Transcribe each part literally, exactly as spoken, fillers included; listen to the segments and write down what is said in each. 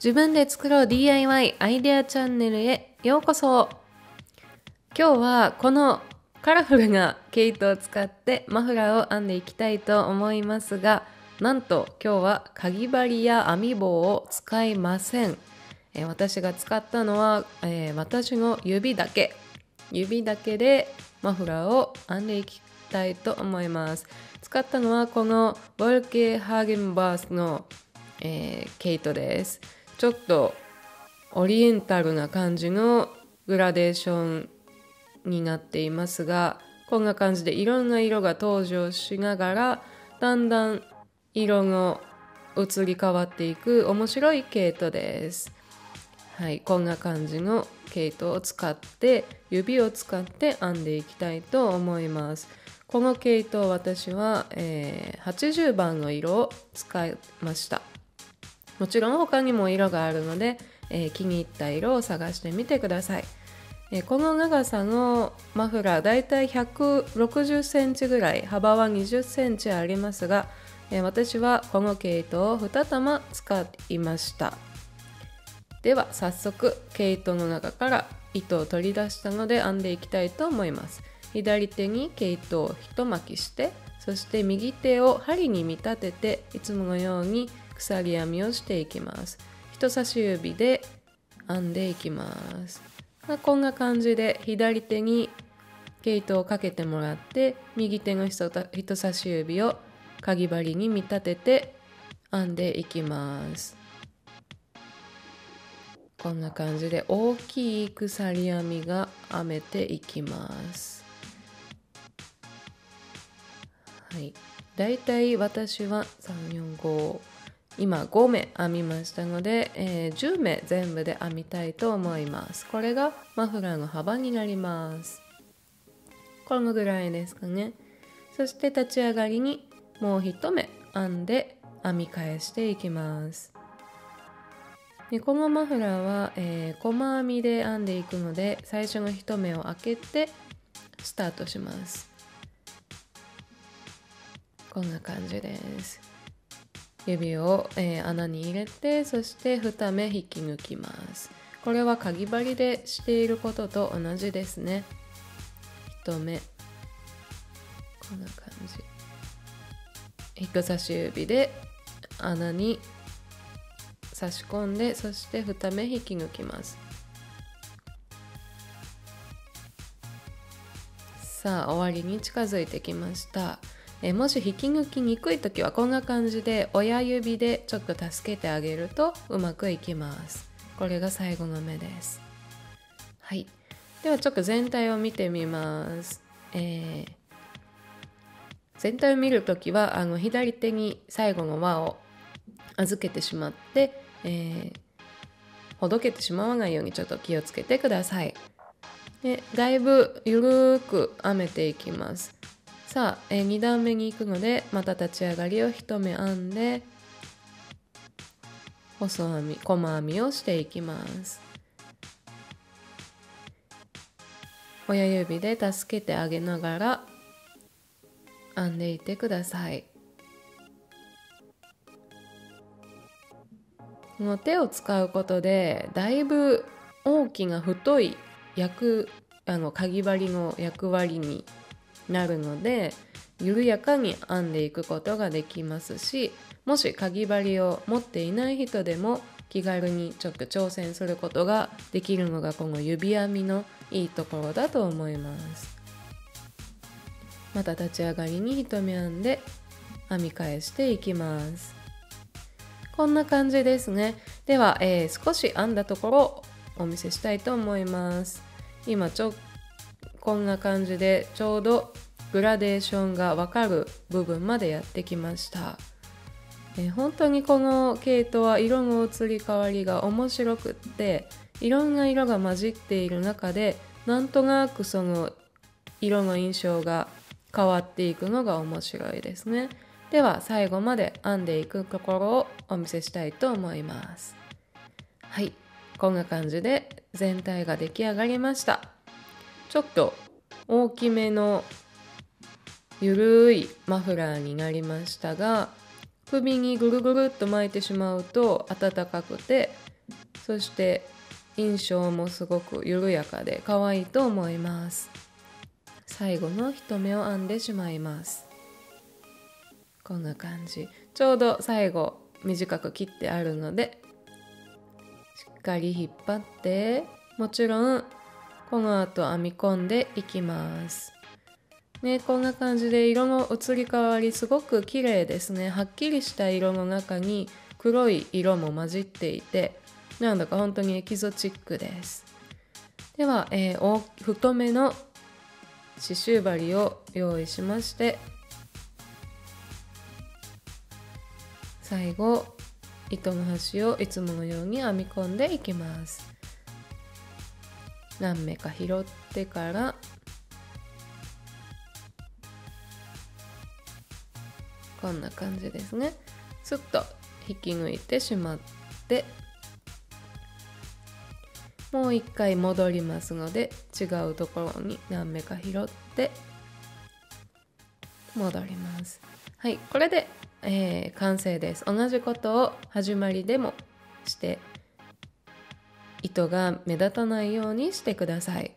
自分で作ろう ディーアイワイ アイデアチャンネルへようこそ。今日はこのカラフルな毛糸を使ってマフラーを編んでいきたいと思いますが、なんと今日はかぎ針や編み棒を使いません。えー、私が使ったのは、えー、私の指だけ指だけでマフラーを編んでいきたいと思います。使ったのはこのボルケハーゲンバースの、えー、毛糸です。ちょっとオリエンタルな感じのグラデーションになっていますが、こんな感じでいろんな色が登場しながらだんだん色の移り変わっていく面白い毛糸です。はい、こんな感じの毛糸を使って指を使って編んでいきたいと思います。この毛糸を私は、えー、はちじゅうばんの色を使いました。もちろん他にも色があるので、えー、気に入った色を探してみてください。えー、この長さのマフラーだいたいひゃくろくじゅっセンチぐらい、幅はにじゅっセンチありますが、えー、私はこの毛糸をに玉使いました。では早速毛糸の中から糸を取り出したので編んでいきたいと思います。左手に毛糸を一巻きして、そして右手を針に見立てて、いつものように鎖編みをしていきます。人差し指で編んでいきます。こんな感じで左手に毛糸をかけてもらって、右手の人差し指をかぎ針に見立てて編んでいきます。こんな感じで大きい鎖編みが編めていきます。はい、だいたい私はさん、よん、ご今ご目編みましたので、えー、じゅう目全部で編みたいと思います。これがマフラーの幅になります。このぐらいですかね。そして立ち上がりにもう一目編んで編み返していきます。でこのマフラーは、えー、細編みで編んでいくので、最初の一目を開けてスタートします。こんな感じです。指を、えー、穴に入れて、そしてに目引き抜きます。これはかぎ針でしていることと同じですね。いち目こんな感じ、人差し指で穴に差し込んで、そしてに目引き抜きます。さあ終わりに近づいてきました。えもし引き抜きにくい時はこんな感じで親指でちょっと助けてあげるとうまくいきます。これが最後の目です。はい、ではちょっと全体を見てみます。えー、全体を見るときはあの左手に最後の輪を預けてしまって、えー、ほどけてしまわないようにちょっと気をつけてください。でだいぶゆるーく編めていきます。さあ、えー、に段目に行くので、また立ち上がりを一目編んで細編み細編みをしていきます。親指で助けてあげながら編んでいってください。この手を使うことでだいぶ大きな太い役あのかぎ針の役割になるので、緩やかに編んでいくことができますし、もしかぎ針を持っていない人でも気軽にちょっと挑戦することができるのがこの指編みのいいところだと思います。また立ち上がりに一目編んで編み返していきます。こんな感じですね。では、えー、少し編んだところをお見せしたいと思います。今ちょこんな感じでちょうどグラデーションがわかる部分までやってきました。えー、本当にこの毛糸は色の移り変わりが面白くって、いろんな色が混じっている中でなんとなくその色の印象が変わっていくのが面白いですね。では最後まで編んでいくところをお見せしたいと思います。はい、こんな感じで全体が出来上がりました。ちょっと大きめのゆるいマフラーになりましたが、首にぐるぐるっと巻いてしまうと暖かくてそして印象もすごく緩やかで可愛いと思います。最後の一目を編んでしまいます。こんな感じ。ちょうど最後短く切ってあるので、しっかり引っ張って、もちろんこの後編み込んでいきます。ね、こんな感じで色の移り変わりすごく綺麗ですね。はっきりした色の中に黒い色も混じっていて、なんだか本当にエキゾチックです。では、えー、大太めの刺繍針を用意しまして、最後糸の端をいつものように編み込んでいきます。何目か拾ってからこんな感じですね。スッと引き抜いてしまって、もう一回戻りますので、違うところに何目か拾って戻ります。はい、これで、えー、完成です。同じことを始まりでもして、糸が目立たないようにしてください。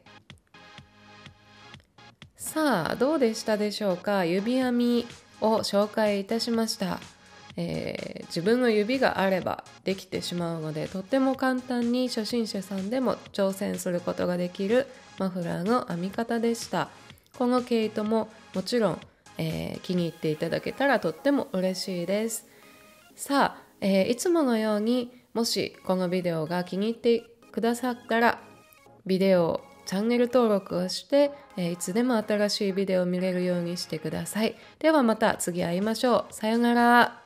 さあ、どうでしたでしょうか。指編みを紹介いたしました。えー、自分の指があればできてしまうので、とっても簡単に初心者さんでも挑戦することができるマフラーの編み方でした。この毛糸ももちろん、えー、気に入っていただけたらとっても嬉しいです。さあ、えー、いつものように、もしこのビデオが気に入ってくださったら、ビデオチャンネル登録をして、えー、いつでも新しいビデオを見れるようにしてください。ではまた次会いましょう。さよなら。